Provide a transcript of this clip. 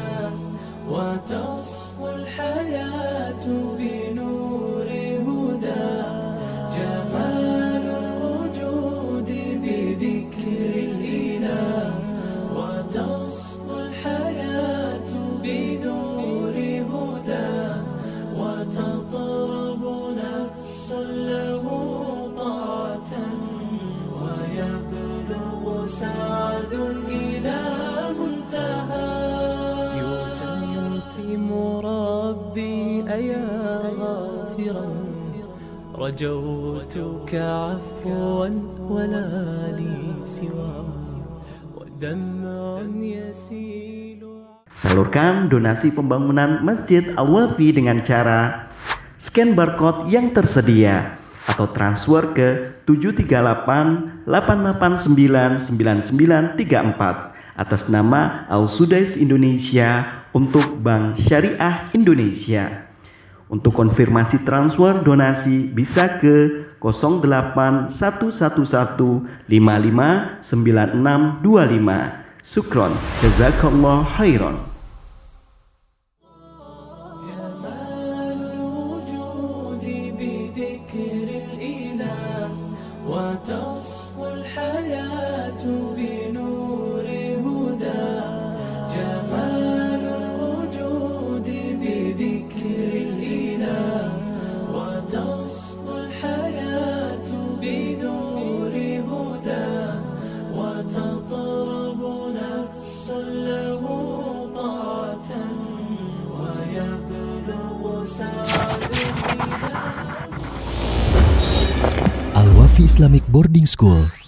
وتصفو الحياة بنور هدى جمال الوجود بذكر الإله وتصفو الحياة بنور هدى وتطرب نفس له طاعة ويبلغ سعد إلى منتهى يتم ربي أيا غافرا رجوتك عفوا ولا لي سوى ودمع يسيل. Salurkan donasi pembangunan Masjid Al-Wafi dengan cara scan barcode yang tersedia atau transfer ke 738-889-9934 atas nama Al-Sudais Indonesia untuk Bank Syariah Indonesia. Untuk konfirmasi transfer donasi bisa ke 08111559625. Syukron, jazakallah khairan. وتصفو الحياة بنور هدى جمال الوجود بذكر الإله وتصفو الحياة بنور هدى وتطرب نفس له طاعة ويبلغ سعد Al-Wafi Islamic Boarding School